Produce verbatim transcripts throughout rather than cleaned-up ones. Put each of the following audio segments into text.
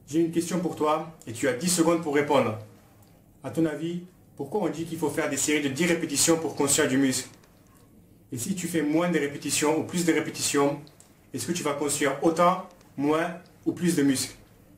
J'ai une question pour toi et tu as dix secondes pour répondre. À ton avis, pourquoi on dit qu'il faut faire des séries de dix répétitions pour construire du muscle? Et si tu fais moins de répétitions ou plus de répétitions, est-ce que tu vas construire autant, moins ou plus de muscles?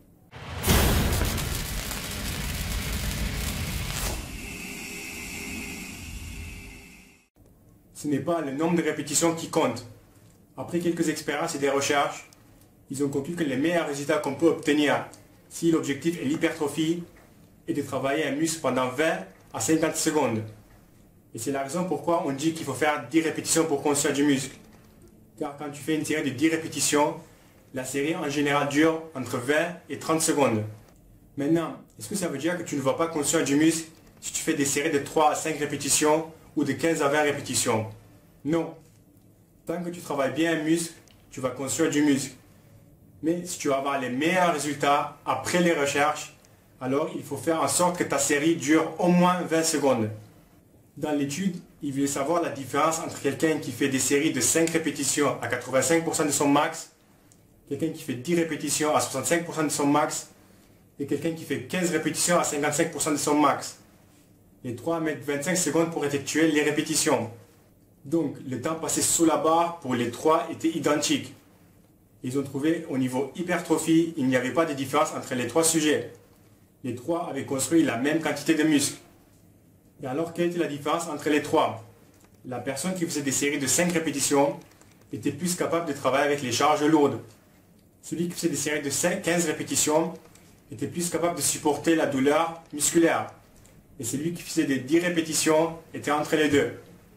Ce n'est pas le nombre de répétitions qui compte. Après quelques expériences et des recherches, ils ont conclu que les meilleurs résultats qu'on peut obtenir si l'objectif est l'hypertrophie est de travailler un muscle pendant vingt à cinquante secondes. Et c'est la raison pourquoi on dit qu'il faut faire dix répétitions pour construire du muscle. Car quand tu fais une série de dix répétitions, la série en général dure entre vingt et trente secondes. Maintenant, est-ce que ça veut dire que tu ne vas pas construire du muscle si tu fais des séries de trois à cinq répétitions ou de quinze à vingt répétitions? Non. Tant que tu travailles bien un muscle, tu vas construire du muscle. Mais si tu veux avoir les meilleurs résultats après les recherches, alors il faut faire en sorte que ta série dure au moins vingt secondes. Dans l'étude, il voulait savoir la différence entre quelqu'un qui fait des séries de cinq répétitions à quatre-vingt-cinq pour cent de son max, quelqu'un qui fait dix répétitions à soixante-cinq pour cent de son max, et quelqu'un qui fait quinze répétitions à cinquante-cinq pour cent de son max. Les trois mettent vingt-cinq secondes pour effectuer les répétitions. Donc, le temps passé sous la barre pour les trois était identique. Ils ont trouvé au niveau hypertrophie, il n'y avait pas de différence entre les trois sujets. Les trois avaient construit la même quantité de muscles. Et alors, quelle était la différence entre les trois? La personne qui faisait des séries de cinq répétitions était plus capable de travailler avec les charges lourdes. Celui qui faisait des séries de cinq, quinze répétitions était plus capable de supporter la douleur musculaire. Et celui qui faisait des dix répétitions était entre les deux.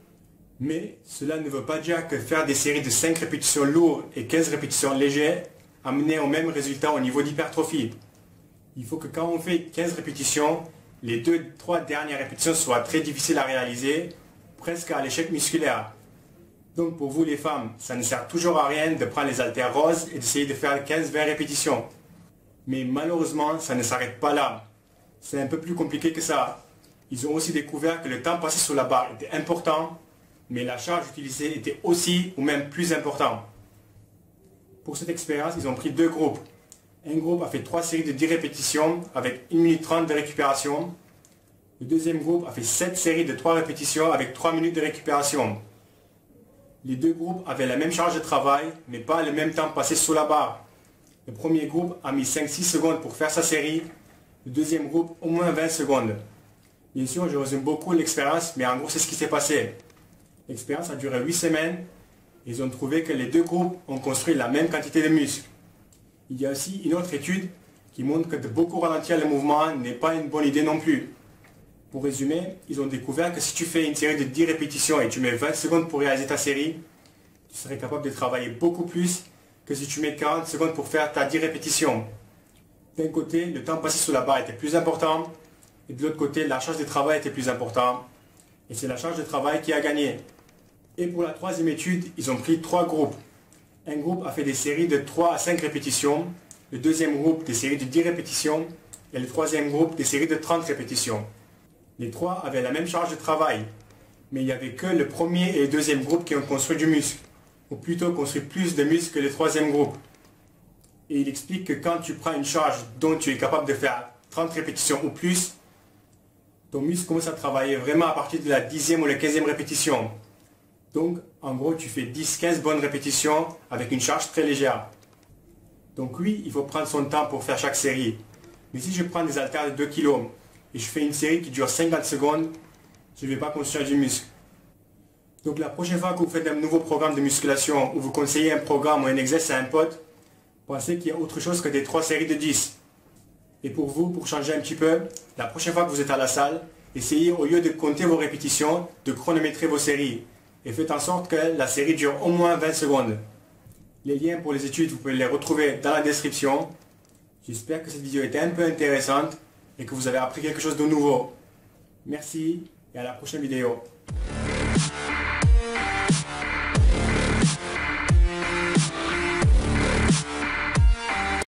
Mais cela ne veut pas dire que faire des séries de cinq répétitions lourdes et quinze répétitions légères amenait au même résultat au niveau d'hypertrophie. Il faut que quand on fait quinze répétitions, les deux trois dernières répétitions soient très difficiles à réaliser, presque à l'échec musculaire. Donc pour vous les femmes, ça ne sert toujours à rien de prendre les haltères roses et d'essayer de faire quinze vingt répétitions. Mais malheureusement, ça ne s'arrête pas là. C'est un peu plus compliqué que ça. Ils ont aussi découvert que le temps passé sur la barre était important, mais la charge utilisée était aussi ou même plus importante. Pour cette expérience, ils ont pris deux groupes. Un groupe a fait trois séries de dix répétitions avec une minute trente de récupération. Le deuxième groupe a fait sept séries de trois répétitions avec trois minutes de récupération. Les deux groupes avaient la même charge de travail, mais pas le même temps passé sous la barre. Le premier groupe a mis cinq à six secondes pour faire sa série, le deuxième groupe au moins vingt secondes. Bien sûr, je résume beaucoup l'expérience, mais en gros c'est ce qui s'est passé. L'expérience a duré huit semaines. Ils ont trouvé que les deux groupes ont construit la même quantité de muscles. Il y a aussi une autre étude qui montre que de beaucoup ralentir le mouvement n'est pas une bonne idée non plus. Pour résumer, ils ont découvert que si tu fais une série de dix répétitions et tu mets vingt secondes pour réaliser ta série, tu serais capable de travailler beaucoup plus que si tu mets quarante secondes pour faire ta dix répétitions. D'un côté, le temps passé sous la barre était plus important, et de l'autre côté, la charge de travail était plus importante. Et c'est la charge de travail qui a gagné. Et pour la troisième étude, ils ont pris trois groupes. Un groupe a fait des séries de trois à cinq répétitions, le deuxième groupe des séries de dix répétitions, et le troisième groupe des séries de trente répétitions. Les trois avaient la même charge de travail, mais il n'y avait que le premier et le deuxième groupe qui ont construit du muscle, ou plutôt construit plus de muscles que le troisième groupe. Et il explique que quand tu prends une charge dont tu es capable de faire trente répétitions ou plus, ton muscle commence à travailler vraiment à partir de la dixième ou la quinzième répétition. Donc, en gros, tu fais dix à quinze bonnes répétitions avec une charge très légère. Donc oui, il faut prendre son temps pour faire chaque série. Mais si je prends des haltères de deux kilos et je fais une série qui dure cinquante secondes, je ne vais pas construire du muscle. Donc la prochaine fois que vous faites un nouveau programme de musculation ou vous conseillez un programme ou un exercice à un pote, pensez qu'il y a autre chose que des trois séries de dix. Et pour vous, pour changer un petit peu, la prochaine fois que vous êtes à la salle, essayez au lieu de compter vos répétitions, de chronométrer vos séries. Et faites en sorte que la série dure au moins vingt secondes. Les liens pour les études, vous pouvez les retrouver dans la description. J'espère que cette vidéo était un peu intéressante et que vous avez appris quelque chose de nouveau. Merci et à la prochaine vidéo.